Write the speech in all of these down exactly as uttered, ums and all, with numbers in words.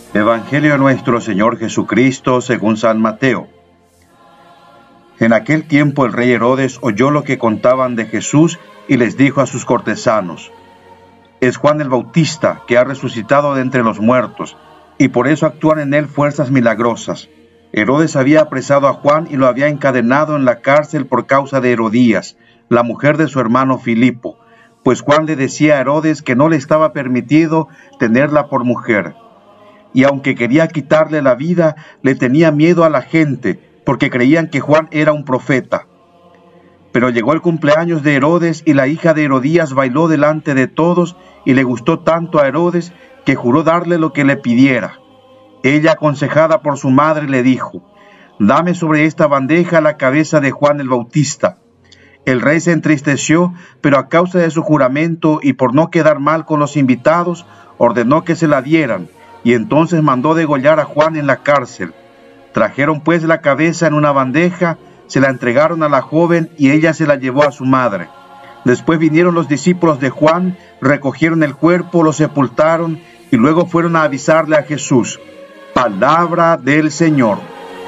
Evangelio de nuestro Señor Jesucristo según San Mateo. En aquel tiempo el rey Herodes oyó lo que contaban de Jesús y les dijo a sus cortesanos: es Juan el Bautista, que ha resucitado de entre los muertos, y por eso actúan en él fuerzas milagrosas. Herodes había apresado a Juan y lo había encadenado en la cárcel por causa de Herodías, la mujer de su hermano Filipo, pues Juan le decía a Herodes que no le estaba permitido tenerla por mujer. Y aunque quería quitarle la vida, le tenía miedo a la gente, porque creían que Juan era un profeta. Pero llegó el cumpleaños de Herodes y la hija de Herodías bailó delante de todos y le gustó tanto a Herodes que juró darle lo que le pidiera. Ella, aconsejada por su madre, le dijo: dame sobre esta bandeja la cabeza de Juan el Bautista. El rey se entristeció, pero a causa de su juramento y por no quedar mal con los invitados, ordenó que se la dieran, y entonces mandó degollar a Juan en la cárcel. Trajeron pues la cabeza en una bandeja, se la entregaron a la joven y ella se la llevó a su madre. Después vinieron los discípulos de Juan, recogieron el cuerpo, lo sepultaron y luego fueron a avisarle a Jesús. Palabra del Señor.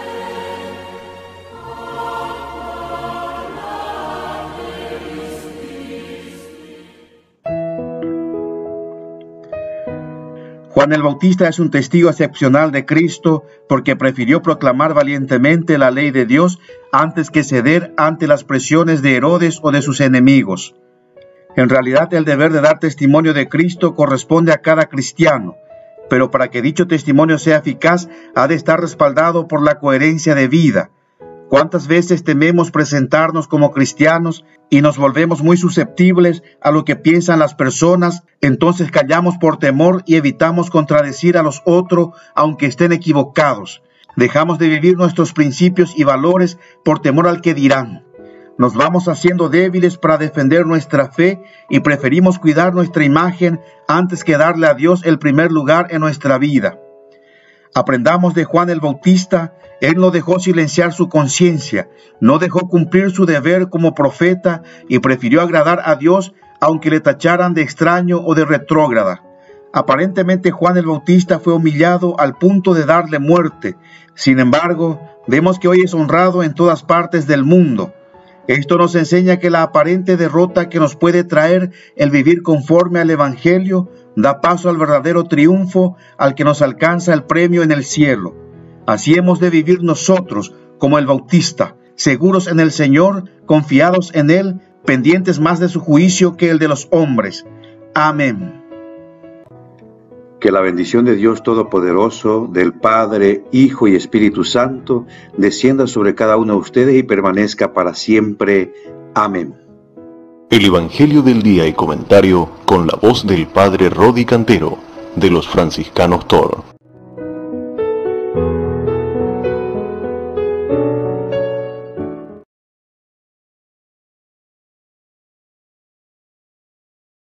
Juan el Bautista es un testigo excepcional de Cristo porque prefirió proclamar valientemente la ley de Dios antes que ceder ante las presiones de Herodes o de sus enemigos. En realidad, el deber de dar testimonio de Cristo corresponde a cada cristiano, pero para que dicho testimonio sea eficaz, ha de estar respaldado por la coherencia de vida. ¿Cuántas veces tememos presentarnos como cristianos y nos volvemos muy susceptibles a lo que piensan las personas? Entonces callamos por temor y evitamos contradecir a los otros aunque estén equivocados. Dejamos de vivir nuestros principios y valores por temor al que dirán. Nos vamos haciendo débiles para defender nuestra fe y preferimos cuidar nuestra imagen antes que darle a Dios el primer lugar en nuestra vida. Aprendamos de Juan el Bautista. Él no dejó silenciar su conciencia, no dejó cumplir su deber como profeta y prefirió agradar a Dios aunque le tacharan de extraño o de retrógrada. Aparentemente Juan el Bautista fue humillado al punto de darle muerte. Sin embargo, vemos que hoy es honrado en todas partes del mundo. Esto nos enseña que la aparente derrota que nos puede traer el vivir conforme al Evangelio da paso al verdadero triunfo al que nos alcanza el premio en el cielo. Así hemos de vivir nosotros, como el Bautista, seguros en el Señor, confiados en Él, pendientes más de su juicio que el de los hombres. Amén. Que la bendición de Dios Todopoderoso, del Padre, Hijo y Espíritu Santo, descienda sobre cada uno de ustedes y permanezca para siempre. Amén. El Evangelio del Día y Comentario con la voz del Padre Rodi Cantero, de los Franciscanos Toro.